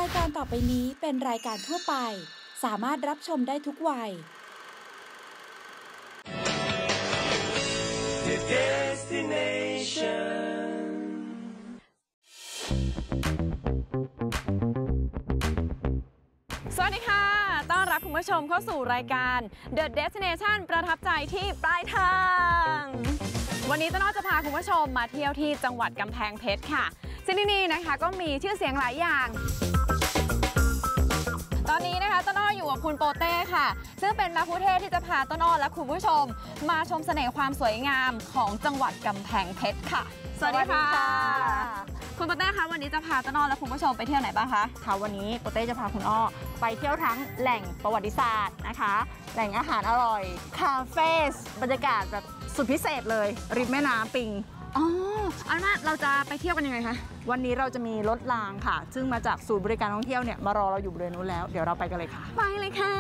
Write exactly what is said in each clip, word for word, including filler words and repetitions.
ายการต่อไปนี้เป็นรายการทั่วไปสามารถรับชมได้ทุกวัย The Destination สวัสดีค่ะต้อนรับคุณผู้ชมเข้าสู่รายการ The Destination ประทับใจที่ปลายทางวันนี้ต้นอ้อจะพาคุณผู้ชมมาเที่ยวที่จังหวัดกำแพงเพชรค่ะซึ่งที่นี่นะคะก็มีชื่อเสียงหลายอย่างตอนนี้นะคะต้นอ้ออยู่กับคุณโปเต้ค่ะซึ่งเป็นนักพูดเทศที่จะพาต้นอ้อและคุณผู้ชมมาชมเสน่ห์ความสวยงามของจังหวัดกำแพงเพชรค่ะสวัสดีค่ะคุณโปเต้คะวันนี้จะพาต้นอ้อและคุณผู้ชมไปเที่ยวไหนบ้างคะค่ะวันนี้โปเต้จะพาคุณอ้อไปเที่ยวทั้งแหล่งประวัติศาสตร์นะคะแหล่งอาหารอร่อยคาเฟ่บรรยากาศแบบสุดพิเศษเลยริมแม่น้ำปิงอ๋ออันว่าเราจะไปเที่ยวกันยังไงคะวันนี้เราจะมีรถรางค่ะซึ่งมาจากศูนย์บริการท่องเที่ยวเนี่ยมารอเราอยู่บริเวณนู้นแล้วเดี๋ยวเราไปกันเลยค่ะไปเลยค่ะ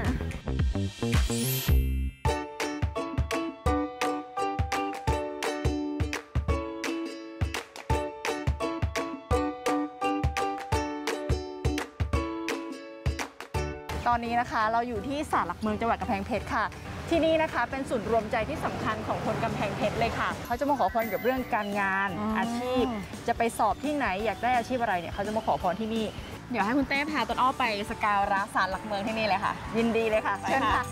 ตอนนี้นะคะเราอยู่ที่ศาลหลักเมืองจังหวัดกำแพงเพชรค่ะที่นี่นะคะเป็นศูนย์รวมใจที่สำคัญของคนกำแพงเพชรเลยค่ะเขาจะมาขอพรเกี่ยวกับเรื่องการงาน อ, อาชีพจะไปสอบที่ไหนอยากได้อาชีพอะไรเนี่ยเขาจะมาขอพรที่นี่เดี๋ยวให้คุณเต้พาต้นอ้อไปสการะศาลหลักเมืองที่นี่เลยค่ะยินดีเลยค่ะเชิญค่ะ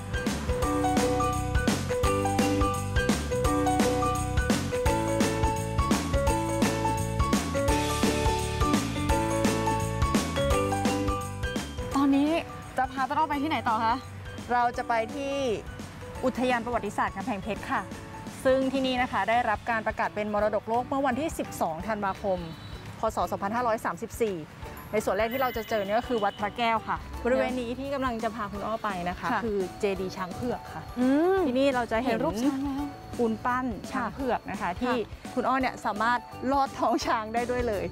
ตอนนี้จะพาต้นอ้อไปที่ไหนต่อคะเราจะไปที่อุทยานประวัติศาสตร์กำแพงเพชรค่ะซึ่งที่นี่นะคะได้รับการประกาศเป็นมรดกโลกเมื่อวันที่สิบสองธันวาคมพศสองพันห้าร้อยสามสิบสี่ในส่วนแรกที่เราจะเจอเนี่ยก็คือวัดพระแก้วค่ะบริเวณนี้ที่กำลังจะพาคุณอ้อไปนะคะคือเจดีย์ช้างเผือกค่ะที่นี่เราจะเห็นรูปช้างแล้วปูนปั้นช้างเผือกนะคะที่คุณอ้อเนี่ยสามารถลอดท้องช้างได้ด้วยเลย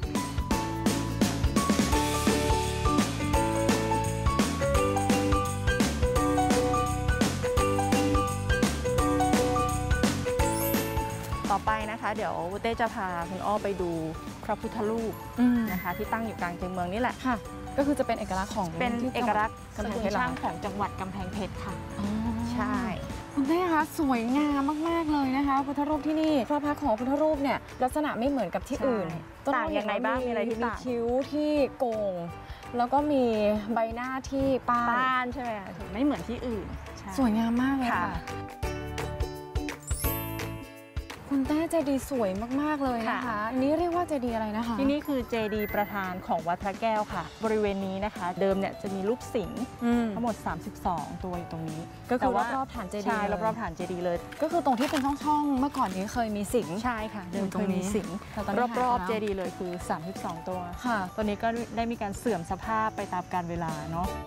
ต่อไปนะคะเดี๋ยวเต้จะพาคุณอ้อไปดูพระพุทธรูปนะคะที่ตั้งอยู่กลางใจเมืองนี่แหละค่ะก็คือจะเป็นเอกลักษณ์ของเป็นเอกลักษณ์สกุลช่างของจังหวัดกำแพงเพชรค่ะใช่คุณเต้คะสวยงามมากๆเลยนะคะพุทธรูปที่นี่พระพักตร์ของพุทธรูปเนี่ยลักษณะไม่เหมือนกับที่อื่นต่างยังไงบ้างมีอะไรที่ต่างคิ้วที่โกงแล้วก็มีใบหน้าที่ป้านใช่ไหมไม่เหมือนที่อื่นสวยงามมากเลยค่ะคุณเต้เจดีย์สวยมากๆเลยนะคะนี่เรียกว่าเจดีย์อะไรนะคะที่นี่คือเจดีย์ประธานของวัดพระแก้วค่ะบริเวณนี้นะคะเดิมเนี่ยจะมีรูปสิงห์ทั้งหมดสามสิบสองตัวอยู่ตรงนี้ก็คือรอบๆฐานเจดีย์ใช่รอบๆฐานเจดีย์เลยก็คือตรงที่เป็นช่องๆเมื่อก่อนนี้เคยมีสิงห์ใช่ค่ะเดิมเคยมีสิงห์รอบๆเจดีย์เลยคือสามสิบสองตัวค่ะตัวนี้ก็ได้มีการเสื่อมสภาพไปตามกาลเวลาเนาะ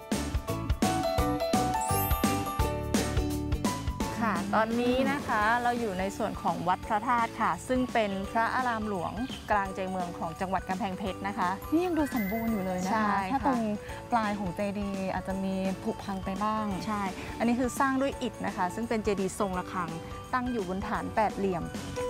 ค่ะตอนนี้นะคะเราอยู่ในส่วนของวัดพระธาตุค่ะซึ่งเป็นพระอารามหลวงกลางใจเมืองของจังหวัดกำแพงเพชรนะคะนี่ยังดูสมบูรณ์อยู่เลยนะคะถ้าตรงปลายของเจดีย์อาจจะมีผุพังไปบ้างใช่อันนี้คือสร้างด้วยอิฐนะคะซึ่งเป็นเจดีย์ทรงระฆังตั้งอยู่บนฐานแปดเหลี่ยม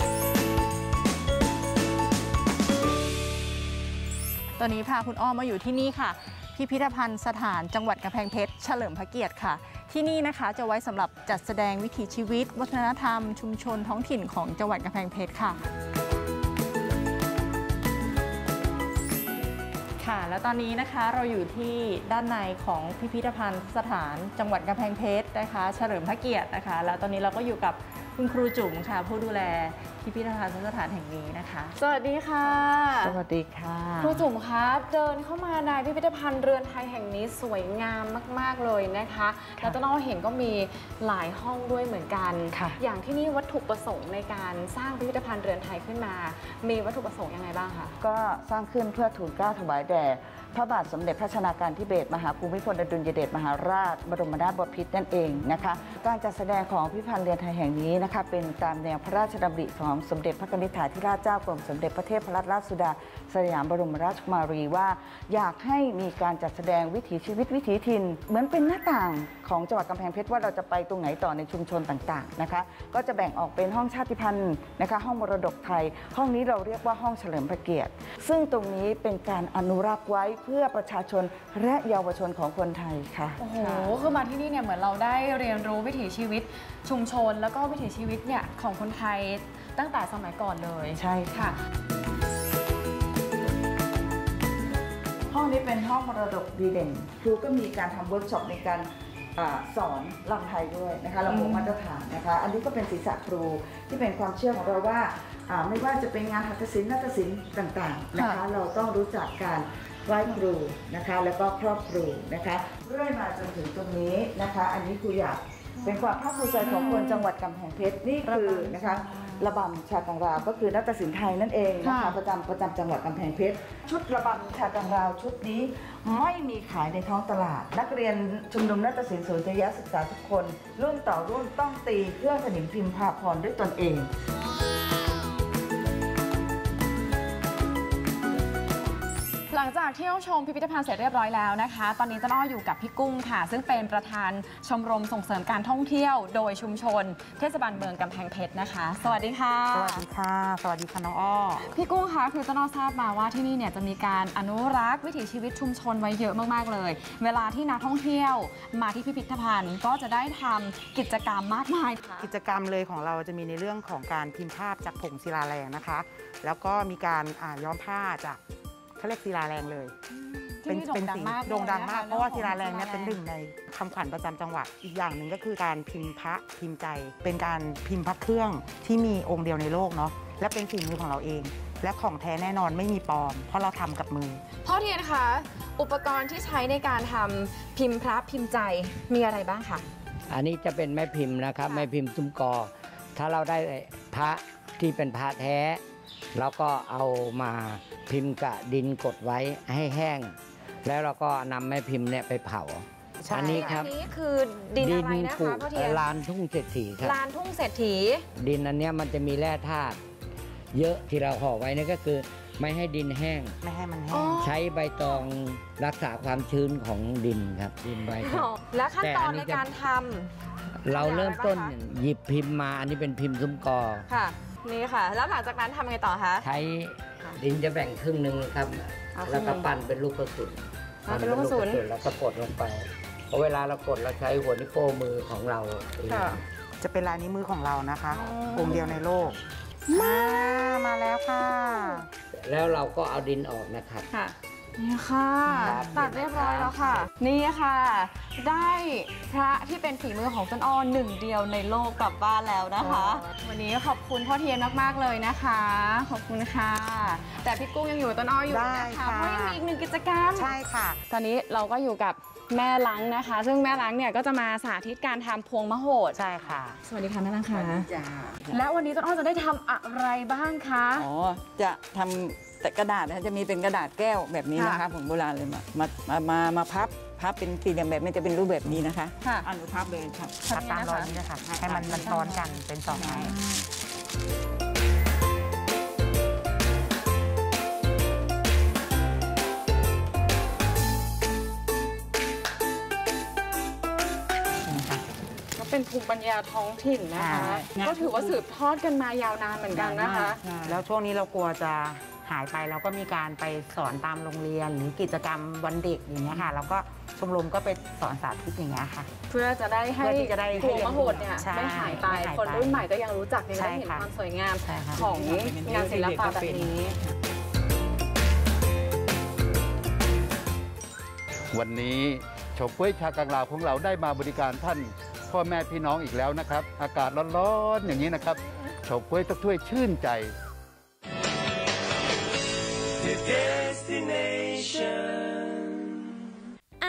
ตอนนี้พาคุณอ้อมมาอยู่ที่นี่ค่ะพิพิธภัณฑ์สถานจังหวัดกำแพงเพชรเฉลิมพระเกียรติค่ะที่นี่นะคะจะไว้สำหรับจัดแสดงวิถีชีวิตวัฒนธรรมชุมชนท้องถิ่นของจังหวัดกำแพงเพชรค่ะค่ะแล้วตอนนี้นะคะเราอยู่ที่ด้านในของพิพิธภัณฑ์สถานจังหวัดกำแพงเพชรนะคะเฉลิมพระเกียรตินะคะแล้วตอนนี้เราก็อยู่กับคุณครูจุ๋มค่ะผู้ดูแลพิพิธภัณฑ์สถานแห่งนี้นะคะสวัสดีค่ะสวัสดีค่ะครูจุ๋มคะเดินเข้ามาในพิพิธภัณฑ์เรือนไทยแห่งนี้สวยงามมากๆเลยนะคะแล้วต้นอ้อเห็นก็มีหลายห้องด้วยเหมือนกันอย่างที่นี่วัตถุประสงค์ในการสร้างพิพิธภัณฑ์เรือนไทยขึ้นมามีวัตถุประสงค์ยังไงบ้างคะก็สร้างขึ้นเพื่อทูลเกล้าถวายแด่พระบาทสมเด็จพระชนากาธิเบศรมหาภูมิพลอดุลยเดชมหาราชบรมนาถบพิตรนั่นเองนะคะการจัดแสดงของพิพิธภัณฑ์เรือนไทยแห่งนี้นะคะเป็นตามแนวพระราชดำริของของสมเด็จพระนิธิถาธิราชเจ้ากรมสมเด็จพระเทพรัตนราชสุดาสยามบรมราชกุมารีว่าอยากให้มีการจัดแสดงวิถีชีวิตวิถีถิ่นเหมือนเป็นหน้าต่างของจังหวัดกำแพงเพชรว่าเราจะไปตรงไหนต่อในชุมชนต่างๆนะคะก็จะแบ่งออกเป็นห้องชาติพันธุ์นะคะห้องมรดกไทยห้องนี้เราเรียกว่าห้องเฉลิมพระเกียรติซึ่งตรงนี้เป็นการอนุรักษ์ไว้เพื่อประชาชนและเยาวชนของคนไทยค่ะโอ้โหคือมาที่นี่เนี่ยเหมือนเราได้เรียนรู้วิถีชีวิตชุมชนแล้วก็วิถีชีวิตเนี่ยของคนไทยตั้งแต่สมัยก่อนเลยใช่ค่ะห้องนี้เป็นห้องมรดกดีเด่นครูก็มีการทำเวิร์กช็อปในการอาสอนรำไทยด้วยนะคะระบบมาตรฐานนะคะอันนี้ก็เป็นศีรษะครูที่เป็นความเชื่อของเราว่าไม่ว่าจะเป็นงานหัตถศิลป์นาฏศิลป์ต่างๆนะคะเราต้องรู้จักการไหว้ครูนะคะแล้วก็ครอบครูนะคะเรื่อยมาจนถึงตรงนี้นะคะอันนี้ครูอยากเป็นความภาคภูมิใจของคนจังหวัดกำแพงเพชรนี่คือนะคะระบำชากังราวก็คือนาฏศิลป์ไทยนั่นเองนะคะประจำประจำจังหวัดกำแพงเพชรชุดระบำชากังราวชุดนี้ไม่มีขายในท้องตลาดนักเรียนชุมนุมนาฏศิลป์ศูนย์วิทยาศึกษาทุกคนรุ่นต่อรุ่นต้องตีเครื่องสนิมพิมพ์ภาพรด้วยตนเองหลังจากเที่ยวชมพิพิธภัณฑ์เสร็จเรียบร้อยแล้วนะคะตอนนี้ต้นอ้ออยู่กับพี่กุ้งค่ะซึ่งเป็นประธานชมรมส่งเสริมการท่องเที่ยวโดยชุมชนเทศบาลเมืองกำแพงเพชรนะคะสวัสดีค่ะสวัสดีค่ะสวัสดีค่ะน้องอ้อพี่กุ้งคะคือต้นอ้อทราบมาว่าที่นี่เนี่ยจะมีการอนุรักษ์วิถีชีวิตชุมชนไว้เยอะมากๆเลยเวลาที่นักท่องเที่ยวมาที่พิพิธภัณฑ์ก็จะได้ทำกิจกรรมมากมายกิจกรรมเลยของเราจะมีในเรื่องของการพิมพ์ภาพจากผงศิลาแรงนะคะแล้วก็มีการย้อมผ้าจากเขาเรียกศิลาแรงเลยเป็นเป็นสีโด่งดังมากเพราะว่าศิลาแรงเนี่ยเป็นหนึ่งในคำขวัญประจำจังหวัดอีกอย่างหนึ่งก็คือการพิมพ์พระพิมพ์ใจเป็นการพิมพ์พระเครื่องที่มีองค์เดียวในโลกเนาะและเป็นฝีมือของเราเองและของแท้แน่นอนไม่มีปลอมเพราะเราทำกับมือพ่อเทียนคะอุปกรณ์ที่ใช้ในการทำพิมพ์พระพิมพ์ใจมีอะไรบ้างคะอันนี้จะเป็นแม่พิมพ์นะครับแม่พิมพ์ซุ้มกอถ้าเราได้พระที่เป็นพระแท้เราก็เอามาพิมพ์กับดินกดไว้ให้แห้งแล้วเราก็นำแม่พิมพ์เนี่ยไปเผาอันนี้ครับอันนี้คือดินอะไรนะคะพ่อเทียนลานทุ่งเศรษฐีครับลานทุ่งเศรษฐีดินอันนี้มันจะมีแร่ธาตุเยอะที่เราห่อไว้นี่ก็คือไม่ให้ดินแห้งไม่ให้มันแห้งใช้ใบตองรักษาความชื้นของดินครับดินใบตองและขั้นตอนในการทำเราเริ่มต้นหยิบพิมพ์มาอันนี้เป็นพิมพ์ซุ้มกอค่ะนี่ค่ะแล้วหลังจากนั้นทำไงต่อคะใช้ดินจะแบ่งครึ่งหนึ่งครับแล้วก็ปั่นเป็นลูกกระสุนปั่นเป็นลูกกระสุนแล้วก็กดลงไปเพราะเวลาเรากดเราใช้หัวนิ้วโป้งมือของเราจะเป็นลายนิ้วมือของเรานะคะองค์เดียวในโลกมามาแล้วค่ะแล้วเราก็เอาดินออกนะครับนี่ค่ะตัดเรียบร้อยแล้วค่ะนี่ค่ะได้พระที่เป็นฝีมือของต้นอ้อหนึ่งเดียวในโลกกลับบ้านแล้วนะคะวันนี้ขอบคุณพ่อเทียนมากๆเลยนะคะขอบคุณค่ะแต่พี่กุ้งยังอยู่ต้นอ้ออยู่นะคะเพราะยังมีอีกหนึ่งกิจกรรมใช่ค่ะตอนนี้เราก็อยู่กับแม่ล้างนะคะซึ่งแม่ล้างเนี่ยก็จะมาสาธิตการทำพวงมโหดใช่ค่ะสวัสดีค่ะแม่ล้างค่ะแล้ววันนี้ต้นอ้อจะได้ทำอะไรบ้างคะอ๋อจะทำแต่กระดาษนะจะมีเป็นกระดาษแก้วแบบนี้นะคะของโบราณเลยมามามามาพับพับเป็นสี่เหลี่ยมแบบนี้จะเป็นรูปแบบนี้นะคะค่ะอันนี้พับเลยค่ะพับตามรอยนี้นะคะให้มันมันซ้อนกันเป็นสองไม้เป็นภูมิปัญญาท้องถิ่นนะคะก็ถือว่าสืบทอดกันมายาวนานเหมือนกันนะคะแล้วช่วงนี้เรากลัวจะหายไปเราก็มีการไปสอนตามโรงเรียนหรือกิจกรรมวันเด็กอย่างเงี้ยค่ะแล้วก็ชมรมก็ไปสอนสาธิตอย่างเงี้ยค่ะเพื่อจะได้ให้พวงมโหดเนี่ยไม่หายไปคนรุ่นใหม่ก็ยังรู้จักยังได้เห็นความสวยงามของงานศิลปะแบบนี้วันนี้เฉาก๊วยชากังลาวของเราได้มาบริการท่านพ่อแม่พี่น้องอีกแล้วนะครับอากาศร้อนๆอย่างนี้นะครับเฉาก๊วยต้องช่วยชื่นใจ The destination อา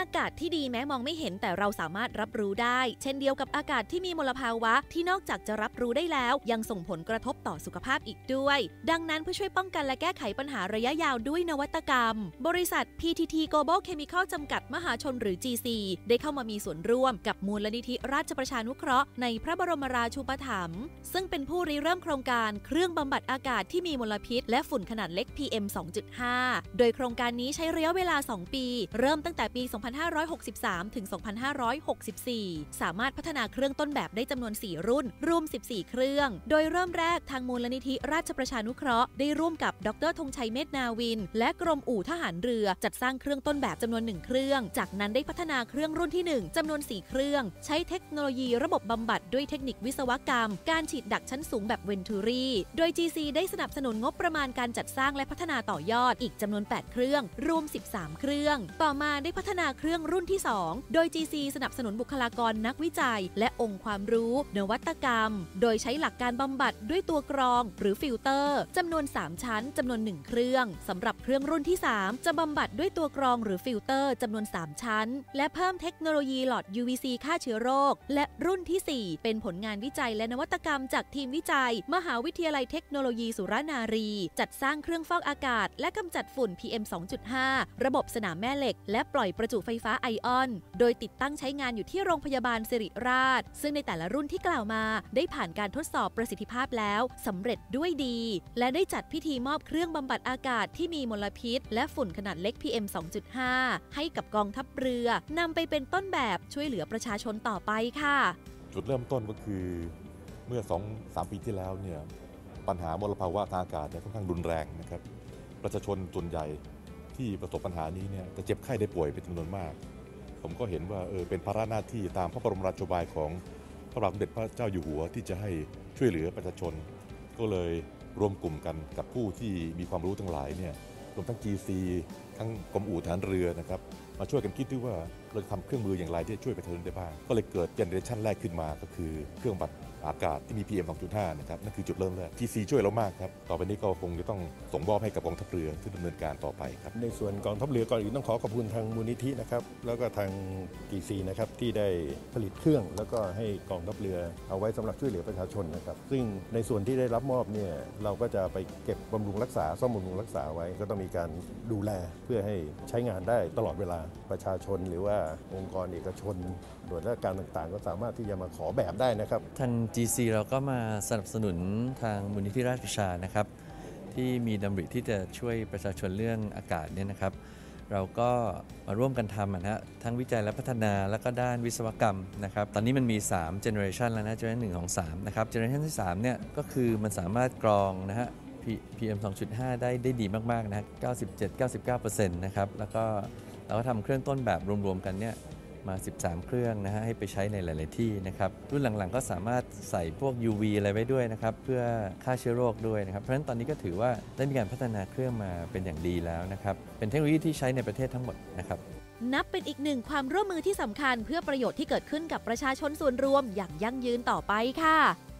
ากาศที่ดีแม้มองไม่เห็นแต่เราสามารถรับรู้ได้เช่นเดียวกับอากาศที่มีมลภาวะที่นอกจากจะรับรู้ได้แล้วยังส่งผลกระทบต่อสุขภาพอีกด้วยดังนั้นเพื่อช่วยป้องกันและแก้ไขปัญหาระยะยาวด้วยนวัตกรรมบริษัท พี ที ที Global Chemical จำกัดมหาชนหรือ จี ซี ได้เข้ามามีส่วนร่วมกับมูลนิธิราชประชานุเคราะห์ในพระบรมราชูปถัมภ์ซึ่งเป็นผู้ริเริ่มโครงการเครื่องบำบัดอากาศที่มีมลพิษและฝุ่นขนาดเล็ก พี เอ็ม สองจุดห้า โดยโครงการนี้ใช้ระยะเวลาสองปีเริ่มตั้งแต่ปี สองพันห้าร้อยหกสิบสาม ถึง สองพันห้าร้อยหกสิบสี่ สามารถพัฒนาเครื่องต้นแบบได้จำนวน สี่ รุ่นรวม สิบสี่ เครื่องโดยเริ่มแรกทางมูลนิธิราชประชานุเคราะห์ได้ร่วมกับดร.ธงชัยเมธนาวินและกรมอู่ทหารเรือจัดสร้างเครื่องต้นแบบจำนวนหนึ่งเครื่องจากนั้นได้พัฒนาเครื่องรุ่นที่หนึ่งจำนวน สี่ เครื่องใช้เทคโนโลยีระบบบำบัดด้วยเทคนิควิศวกรรมการฉีดดักชั้นสูงแบบเวนทูรีโดย จี ซี ได้สนับสนุนงบประมาณการจัดสร้างและพัฒนาต่อยอดอีกจำนวน แปด เครื่องรวม สิบสาม เครื่องต่อมาได้พัฒนาเครื่องรุ่นที่สองโดย จี ซี สนับสนุนบุคลากรนักวิจัยและองค์ความรู้นวัตกรรมโดยใช้หลักการบำบัดด้วยตัวกรองหรือฟิลเตอร์จำนวน สาม ชั้นจำนวน หนึ่ง เครื่องสำหรับเครื่องรุ่นที่สามจะบำบัดด้วยตัวกรองหรือฟิลเตอร์จำนวน สาม ชั้นและเพิ่มเทคโนโลยีหลอด ยู วี ซี ฆ่าเชื้อโรคและรุ่นที่สี่เป็นผลงานวิจัยและนวัตกรรมจากทีมวิจัยมหาวิทยาลัยเทคโนโลยีสุรานารีจัดสร้างเครื่องฟอกอากาศและกำจัดฝุ่น พี เอ็ม สองจุดห้า ระบบสนามแม่เหล็กและปล่อยประจุไฟฟ้าไอออนโดยติดตั้งใช้งานอยู่ที่โรงพยาบาลสิริราชซึ่งในแต่ละรุ่นที่กล่าวมาได้ผ่านการทดสอบประสิทธิภาพแล้วสำเร็จด้วยดีและได้จัดพิธีมอบเครื่องบำบัดอากาศที่มีมลพิษและฝุ่นขนาดเล็ก พี เอ็ม สองจุดห้า ให้กับกองทัพเรือนำไปเป็นต้นแบบช่วยเหลือประชาชนต่อไปค่ะจุดเริ่มต้นก็คือเมื่อ สองถึงสาม ปีที่แล้วเนี่ยปัญหามลภาวะทางอากาศเนี่ยค่อนข้างรุนแรงนะครับประชาชนส่วนใหญ่ที่ประสบปัญหานี้เนี่ยจะเจ็บไข้ได้ป่วยเป็นจำนวนมากผมก็เห็นว่าเออเป็นภาระหน้าที่ตามพระบรมราโชบายของพระบาทสมเด็จพระเจ้าอยู่หัวที่จะให้ช่วยเหลือประชาชนก็เลยรวมกลุ่มกันกับผู้ที่มีความรู้ทั้งหลายเนี่ยรวมทั้ง จี ซี ทั้งกรมอู่ทหารเรือนะครับมาช่วยกันคิดด้วยว่าเราจะทำเครื่องมืออย่างไรที่จะช่วยประชาชนได้บ้างก็เลยเกิดเจเนอเรชันแรกขึ้นมาก็คือเครื่องบำบัดอากาศที่มี พี เอ็ม สองจุดห้า นะครับนั่นคือจุดเริ่มแรก จี ซี ช่วยเรามากครับต่อไปนี้ก็คงจะต้องส่งมอบให้กับกองทัพเรือที่ดำเนินการต่อไปครับในส่วนกองทัพเรือก่อนอื่นต้องขอขอบคุณทางมูลนิธินะครับแล้วก็ทาง จี ซี นะครับที่ได้ผลิตเครื่องแล้วก็ให้กองทัพเรือเอาไว้สำหรับช่วยเหลือประชาชนนะครับซึ่งในส่วนที่ได้รับมอบเนี่ยเราก็จะไปเก็บบำรุงรักษาซ่อมบำรุงรักษาไว้ก็ต้องมีการดูแลเพื่อให้ใช้งานได้ตลอดเวลาประชาชนหรือว่าองค์กรเอกชนหน่วยราชการต่างๆก็สามารถที่จะมาขอแบบได้นะครับทาง จี ซี เราก็มาสนับสนุนทางมูลนิธิราชประชานะครับที่มีดำริที่จะช่วยประชาชนเรื่องอากาศเนี่ยนะครับเราก็มาร่วมกันทำนะฮะทั้งวิจัยและพัฒนาแล้วก็ด้านวิศวกรรมนะครับตอนนี้มันมีสาม generation แล้วนะ generation หนึ่ง สอง สามนะครับ generation ที่สามเนี่ยก็คือมันสามารถกรองนะฮะ พี เอ็ม สองจุดห้า ได้ได้ดีมากๆนะฮะ เก้าสิบเจ็ดถึงเก้าสิบเก้าเปอร์เซ็นต์ นะครับแล้วก็เราก็ทำเครื่องต้นแบบรวมๆกันเนี่ยมาสิบสามเครื่องนะฮะให้ไปใช้ในหลายๆที่นะครับรุ่นหลังๆก็สามารถใส่พวก ยู วี อะไรไว้ด้วยนะครับเพื่อฆ่าเชื้อโรคด้วยนะครับเพราะฉะนั้นตอนนี้ก็ถือว่าได้มีการพัฒนาเครื่องมาเป็นอย่างดีแล้วนะครับเป็นเทคโนโลยีที่ใช้ในประเทศทั้งหมดนะครับนับเป็นอีกหนึ่งความร่วมมือที่สำคัญเพื่อประโยชน์ที่เกิดขึ้นกับประชาชนส่วนรวมอย่างยั่งยืนต่อไปค่ะ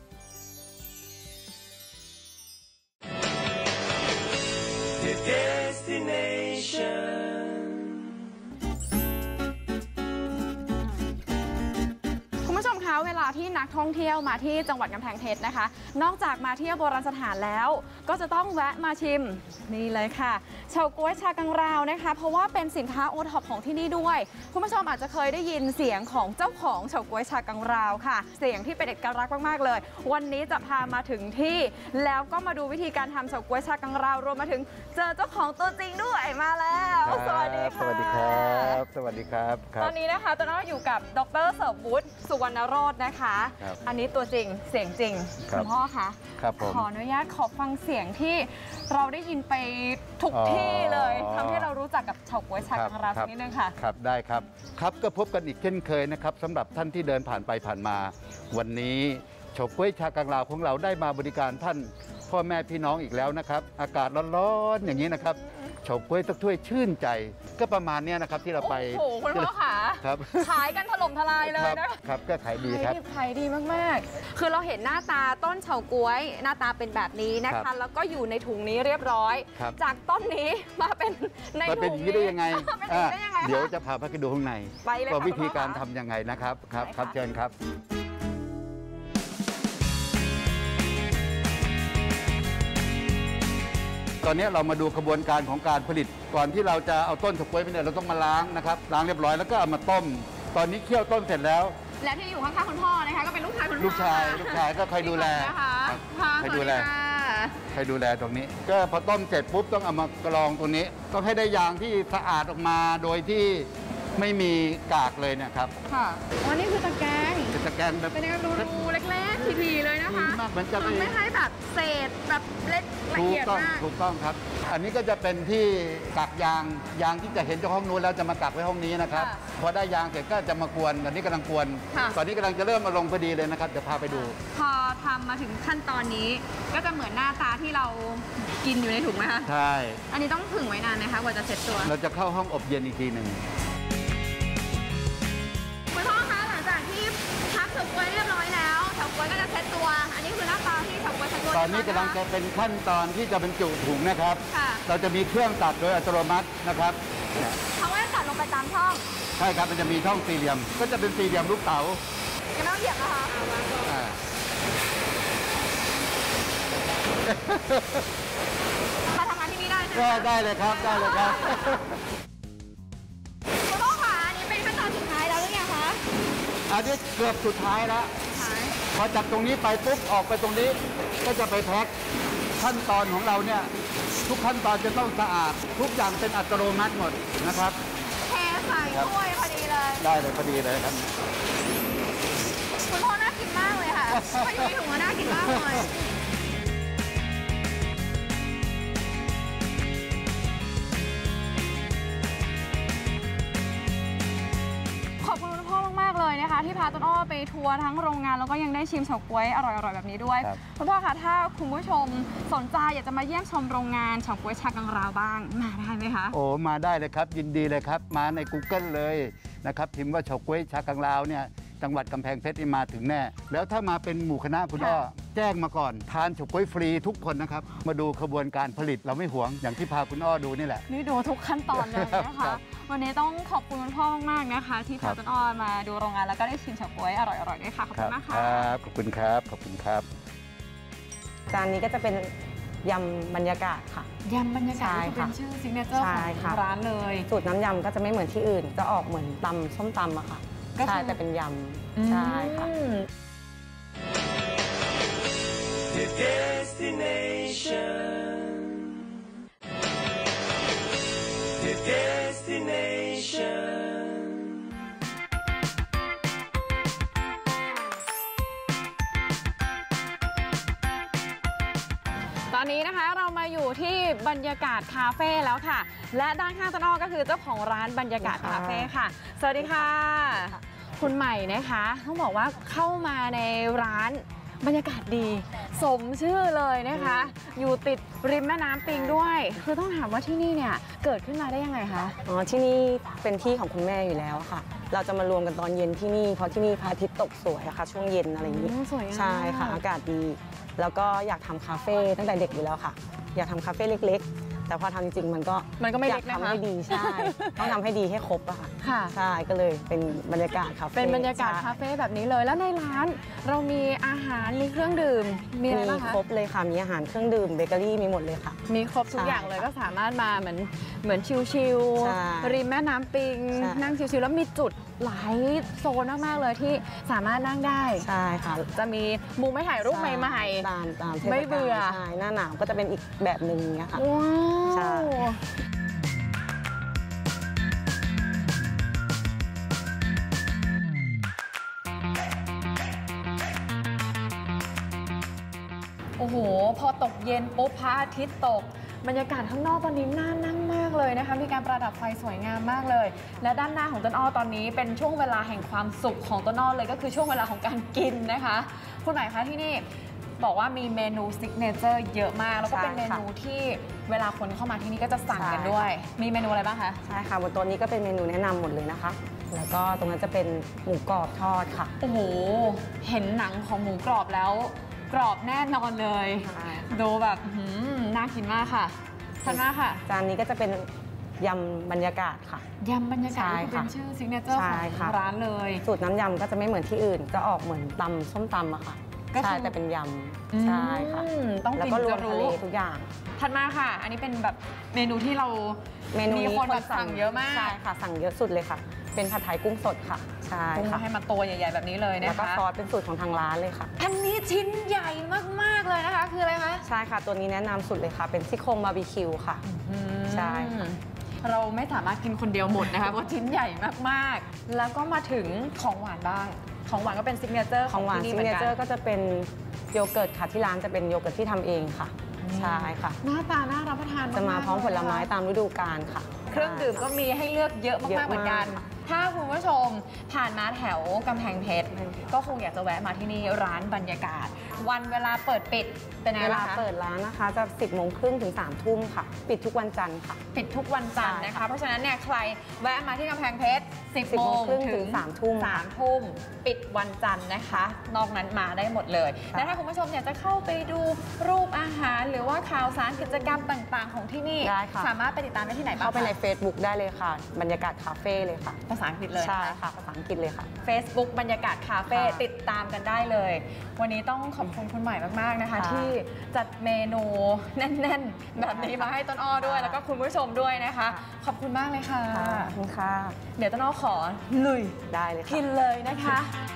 The destination เวลาที่นักท่องเที่ยวมาที่จังหวัดกำแพงเพชรนะคะนอกจากมาเที่ยวโบราณสถานแล้วก็จะต้องแวะมาชิมนี่เลยค่ะเฉาก๊วยชากังราวนะคะเพราะว่าเป็นสินค้าโอท็อปของที่นี่ด้วยคุณผู้ชมอาจจะเคยได้ยินเสียงของเจ้าของเฉาก๊วยชากังราวค่ะเสียงที่เป็นเอกลักษณ์มากๆเลยวันนี้จะพามาถึงที่แล้วก็มาดูวิธีการทำเฉาก๊วยชากังราวรวมมาถึงเจอเจ้าของตัวจริงด้วยมาแล้วสวัสดีค่ะสวัสดีครับสวัสดีครับตอนนี้นะคะตอนนี้เราอยู่กับดร.เสริมวุฒิสุวรรณโรจน์นะคะอันนี้ตัวจริงเสียงจริงคุณพ่อคะขออนุญาตขอฟังเสียงที่เราได้ยินไปทุกที่เลยทำให้เรารู้จักกับเฉาก๊วยชากังราวสักนิดนึงค่ะครับได้ครับครับก็พบกันอีกเช่นเคยนะครับสำหรับท่านที่เดินผ่านไปผ่านมาวันนี้เฉาก๊วยชากังราวของเราได้มาบริการท่านพ่อแม่พี่น้องอีกแล้วนะครับอากาศร้อนๆอย่างนี้นะครับเฉาก๊วยสักถ้วยชื่นใจก็ประมาณนี้นะครับที่เราไปโอ้โหคุณพ่อขาครับขายกันถล่มทลายเลยนะครับก็ขายดีครับขายดีมากๆคือเราเห็นหน้าตาต้นเฉาก๊วยหน้าตาเป็นแบบนี้นะคะแล้วก็อยู่ในถุงนี้เรียบร้อยจากต้นนี้มาเป็นในมันเป็นอย่างนี้ได้ยังไงเป็นอย่างนี้ได้ยังไงคะเดี๋ยวจะพาไปดูข้างในไปเลยค่ะว่าวิธีการคุณพ่อทำยังไงนะครับครับไปค่ะครับเชิญครับ ตอนนี้เรามาดูกระบวนการของการผลิต ก่อนที่เราจะเอาต้นเฉาก๊วยไปเนี่ยเราต้องมาล้างนะครับล้างเรียบร้อยแล้วก็เอามาต้ม ตอนนี้เคี่ยวต้มเสร็จแล้วและที่อยู่ข้างๆคุณพ่อนะคะก็เป็นลูกชายคุณพ่อลูกชายค่ะลูกชายก็คอยดูแลพี่กบนะคะครับค่ะคอยสดูวัสแลดีค่ะคอยดูแลตรงนี้ ก็พอต้มเสร็จปุ๊บต้องเอามากรองตรงนี้ ต้องให้ได้ยางที่สะอาดออกมาโดยที่ไม่มีกากเลยเนะครับค่ะวันนี้คือตะแกรงจะตะแกรงแบบเป็นยังไงรูๆเล็กๆทีๆเลยนะคะดีมากเหมือนจะไปไม่ให้แบบเศษแบบเล็กละถูกเอียดต้องมากถูกต้องครับ อันนี้ก็จะเป็นที่กักยางยางที่จะเห็นจากห้องนู้นแล้วจะมากักไว้ห้องนี้นะครับค่ะพอได้ยางเสร็จก็จะมากวนตอนนี้กำลังกวนค่ะตอนนี้กำลังจะเริ่มมาลงพอดีเลยนะครับเดี๋ยวพาไปดูพอทำมาถึงขั้นตอนนี้ ก็จะเหมือนหน้าตาที่เรากินอยู่ในถุงไหมคะใช่อันนี้ต้องผึ่งไว้นานไหมคะกว่าจะเสร็จตัวเราจะเข้าห้องอบเย็นอีกทีหนึ่งคุณพ่อคะหลังจากที่พักเฉาก๊วยเรียบร้อยแล้วเฉาก๊วยก็จะเซ็ตตัว อันนี้คือหน้าตาที่เฉาก๊วยเซ็ตตัวตอนนี้กำลังจะเป็นขั้นตอนที่จะบรรจุถุงนะครับค่ะเราจะมีเครื่องตัดโดยอัตโนมัตินะครับเนี่ยเขาก็จะตัดลงไปตามช่องใช่ครับมันจะมีช่องสี่เหลี่ยม ก็จะเป็นสี่เหลี่ยมลูกเต๋ายังไม่ต้องเหยียบนะคะอ่ามาทำงานที่นี่ได้ใช่ไหมก็คะได้เลยครับได้เลยครับคุณพ่อคะอันนี้เป็นขั้นตอนสุดท้ายแล้วหรือยังคะอันนี้เกือบสุดท้ายแล้วสุดท้ายพอจากตรงนี้ไปปุ๊บออกไปตรงนี้ ก็จะไปแพ็คขั้นตอนของเราเนี่ยทุกขั้นตอนจะต้องสะอาด ทุกอย่างเป็นอัตโนมัติหมดนะครับเทใส่ถ้วยพอดีเลยได้เลยพอดีเลยครับคุณพ่อน่ากินมากเลยค่ะพออยู่ในถุงก็น่ากินมากเลย ขอบคุณคุณพ่อมากๆเลยนะคะ ที่พาต้นอ้อไปทัวร์ทั้งโรงงานแล้วก็ยังได้ชิมเฉาก๊วยอร่อยๆแบบนี้ด้วยครับคุณพ่อคะถ้าคุณผู้ชมสนใจอยากจะมาเยี่ยมชมโรงงานเฉาก๊วยชากังราวบ้างมาได้ไหมคะโอ้มาได้เลยครับ ยินดีเลยครับ มาใน Google เลยนะครับพิมพ์ว่าเฉาก๊วยชากังลาวเนี่ยจังหวัดกำแพงเพชรนี่มาถึงแน่ แล้วถ้ามาเป็นหมู่คณะคุณอ้อแจ้งมาก่อน ทานเฉาก๊วยฟรีทุกคนนะครับ มาดูขบวนการผลิตเราไม่หวงอย่างที่พาคุณอ้อดูนี่แหละนี่ดูทุกขั้นตอนเลยนะครัคะบวันนี้ต้องขอบคุณคุณพ่อมากๆนะคะ ที่ครัพาบต้นอ้อมาดูโรงงานแล้วก็ได้ชิมเฉาก๊วยอร่อยๆด้วยค่ะขอบคคุรับณมากคค่ะรับขอบคุณครับขอบคุณครับจานนี้ก็จะเป็นยำบรรยากาศค่ะยำบรรยากาศนี่คือเป็นใช่ค่ะชื่อซิกเนเจอร์ใช่ขค่ะองร้านเลยสูตรน้ำยำก็จะไม่เหมือนที่อื่น จะออกเหมือนตำส้มตำอะค่ะก็คือใช่แต่เป็นยำใช่ค่ะอืม The destination. The destination. ตอนนี้นะคะเรามาอยู่ที่บรรยากาศคาเฟ่แล้วค่ะ และด้านข้างต้นอ้อก็คือเจ้าของร้านบรรยากาศคาเฟ่ค่ะ สวัสดีค่ะ คุณใหม่นะคะต้องบอกว่าเข้ามาในร้านบรรยากาศดี สมชื่อเลยนะคะ อยู่ติดริมแม่น้ำปิงด้วย คือต้องถามว่าที่นี่เนี่ยเกิดขึ้นมาได้ยังไงคะอ๋อที่นี่เป็นที่ของคุณแม่อยู่แล้วค่ะ เราจะมารวมกันตอนเย็นที่นี่เพราะที่นี่พระอาทิตย์ตกสวยอะค่ะช่วงเย็นอะไรอย่างนี้อืมสวยงามใช่ค่ะอากาศดี แล้วก็อยากทำคาเฟ่ตั้งแต่เด็กอยู่แล้วค่ะ อยากทำคาเฟ่เล็กๆ แต่พอทำจริงๆมันก็มันก็ไม่อเล็ยาก กนะคะทำให้ดีใช่ ต้องทำให้ดีให้ครบอะค่ะค่ะใช่ก็เลยเป็นบรรยากาศคาเฟ่เป็นบรรยากาศใช่คาเฟ่แบบนี้เลย แล้วในร้านเรามีอาหารมีเครื่องดื่มมีอะไรมีบ้างคะครบเลยค่ะมีอาหารเครื่องดื่มเบเกอรี่มีหมดเลยค่ะมีครบทุกใช่อย่างเลยค่ะก็สามารถมาเหมือนเหมือนชิลใช่ๆริมแม่น้ำปิงใช่นั่งชิลๆแล้วมีจุดหลายโซนมากๆเลยที่สามารถนั่งได้ใช่ค่ะจะมีมุมให้ถ่ายรูปใหม่ตามตามเทศกาลไม่เบื่อใช่หน้าหนาวก็จะเป็นอีกแบบหนึ่งเนี้ยค่ะๆว้าใช่วโอ้โห พอตกเย็นปุ๊บพระอาทิตย์ตก บรรยากาศข้างนอกตอนนี้น่านั่งมากเลยนะคะ มีการประดับไฟสวยงามมากเลย และด้านหน้าของต้นอ้อตอนนี้เป็นช่วงเวลาแห่งความสุขของต้นอ้อเลยก็คือช่วงเวลาของการกินนะคะ คุณหมายคะที่นี่บอกว่ามีเมนูซิกเนเจอร์เยอะมาก แล้วก็เป็นใช่เมค่ะนูที่เวลาคนเข้ามาที่นี่ก็จะสั่งกันใช่ด้วย มีเมนูอะไรบ้างคะใช่ค่ะบนโต๊ะนี้ก็เป็นเมนูแนะนำหมดเลยนะคะ แล้วก็ตรงนั้นจะเป็นหมูกรอบทอดค่ะโอ้โห เห็นหนังของหมูกรอบแล้ว กรอบแน่นอนเลยใช่ดูแบบอื้อหือน่ากินมากค่ะทานมากค่ะจานนี้ก็จะเป็นยำบรรยากาศค่ะยำบรรยากาศที่เป็นชื่อซิกเนเจอร์ของร้านเลยสูตรน้ำยำก็จะไม่เหมือนที่อื่นจะออกเหมือนตำส้มตำอะค่ะใช่แต่เป็นยำใช่ค่ะต้องกินจะรู้ทุกอย่างถัดมาค่ะอันนี้เป็นแบบเมนูที่เราเมนูมีคนแบบสั่งเยอะมากใช่ค่ะสั่งเยอะสุดเลยค่ะเป็นผัดไทยกุ้งสดค่ะใช่กุ้งให้มาตัวใหญ่ๆแบบนี้เลยนะคะแล้วก็ซอสเป็นสูตรของทางร้านเลยค่ะอันนี้ชิ้นใหญ่มากๆเลยนะคะคืออะไรคะใช่ค่ะตัวนี้แนะนำสุดเลยค่ะเป็นซี่โครงบาร์บีคิวค่ะใช่ค่ะเราไม่สามารถกินคนเดียวหมดนะคะเพราะชิ้นใหญ่มากๆแล้วก็มาถึงของหวานบ้างของหวานก็เป็นซิกเนเจอร์ของหวานซิกเนเจอร์ก็จะเป็นโยเกิร์ตค่ะที่ร้านจะเป็นโยเกิร์ตที่ทำเองค่ะใช่ค่ะหน้าตาน่ารับประทานจะมาพร้อมผลไม้ตามฤดูกาลค่ะเครื่องดื่มก็มีให้เลือกเยอะมากๆเหมือนกันถ้าคุณผู้ชมผ่านมาแถวกำแพงเพชรก็คงอยากจะแวะมาที่นี่ร้านบรรยากาศวันเวลาเปิดปิดเป็นไงเวลาคะเปิดร้านนะคะจะสิบโมงครึ่งถึงสามทุ่มค่ะปิดทุกวันจันทร์ค่ะปิดทุกวันจันทร์นะคะเพราะฉะนั้นเนี่ยใครแวะมาที่กำแพงเพชรสิบโมงครึ่งถึงสามทุ่มสามทุ่มปิดวันจันทร์นะคะนอกนั้นมาได้หมดเลยและถ้าคุณผู้ชมอยากจะเข้าไปดูรูปอาหารหรือว่าข่าวสารกิจกรรมต่างๆของที่นี่สามารถไปติดตามได้ที่ไหนบ้างเข้าไปใน Facebook ได้เลยค่ะบรรยากาศคาเฟ่เลยค่ะภาษาอังกฤษเลยใช่ค่ะภาษาอังกฤษเลยค่ะ Facebook บรรยากาศคาเฟ่ติดตามกันได้เลยวันนี้ต้องขอบคุณคุณใหม่มากๆนะคะที่จัดเมนูแน่นๆแบบนี้มาให้ต้นอ้อด้วยแล้วก็คุณผู้ชมด้วยนะคะขอบคุณมากเลยค่ะขอบคุณค่ะเดี๋ยวต้นอ้อขอลุยได้เลยกินเลยนะคะ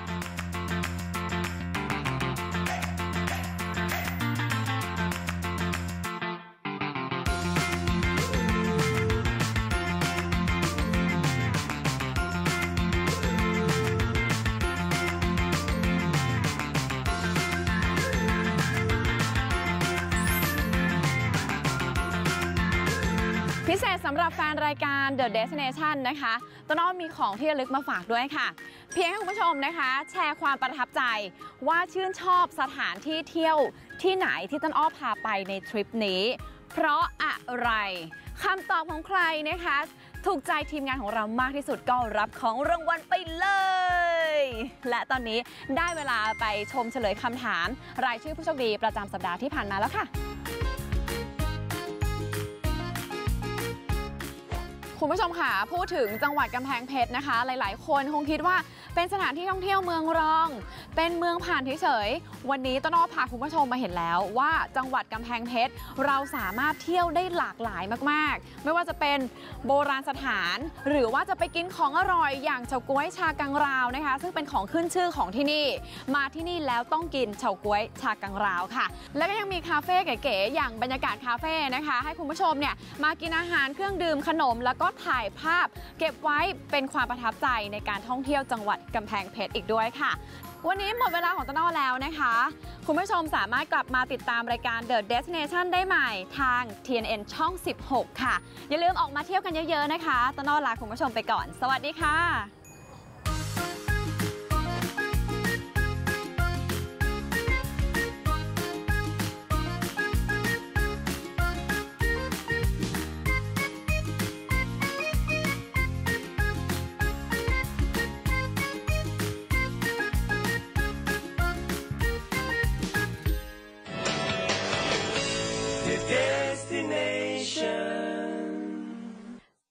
พิเศษสำหรับแฟนรายการ The Destination นะคะต้นอ้อมีของที่ระลึกมาฝากด้วยค่ะเพียงให้คุณผู้ชมนะคะแชร์ความประทับใจว่าชื่นชอบสถานที่เที่ยวที่ไหนที่ต้นอ้อพาไปในทริปนี้เพราะอะไรคำตอบของใครนะคะถูกใจทีมงานของเรามากที่สุดก็รับของรางวัลไปเลยและตอนนี้ได้เวลาไปชมเฉลยคำถามรายชื่อผู้โชคดีประจำสัปดาห์ที่ผ่านมาแล้วค่ะคุณผู้ชมค่ะพูดถึงจังหวัดกำแพงเพชรนะคะหลายๆคนคงคิดว่าเป็นสถานที่ท่องเที่ยวเมืองรองเป็นเมืองผ่านเฉยๆวันนี้ต้นอ้อพาคุณผู้ชมมาเห็นแล้วว่าจังหวัดกำแพงเพชรเราสามารถเที่ยวได้หลากหลายมากๆไม่ว่าจะเป็นโบราณสถานหรือว่าจะไปกินของอร่อยอย่างเฉาก๊วยชากังราวนะคะซึ่งเป็นของขึ้นชื่อของที่นี่มาที่นี่แล้วต้องกินเฉาก๊วยชากังราวค่ะแล้วก็ยังมีคาเฟ่เก๋ๆอย่างบรรยากาศคาเฟ่นะคะให้คุณผู้ชมเนี่ยมากินอาหารเครื่องดื่มขนมแล้วก็ถ่ายภาพเก็บไว้เป็นความประทับใจในการท่องเที่ยวจังหวัดกำแพงเพชรอีกด้วยค่ะวันนี้หมดเวลาของต้นอ้อแล้วนะคะคุณผู้ชมสามารถกลับมาติดตามรายการ The Destination ได้ใหม่ทาง ที เอ็น เอ็น ช่อง สิบหก ค่ะอย่าลืมออกมาเที่ยวกันเยอะๆนะคะต้นอ้อลาคุณผู้ชมไปก่อนสวัสดีค่ะ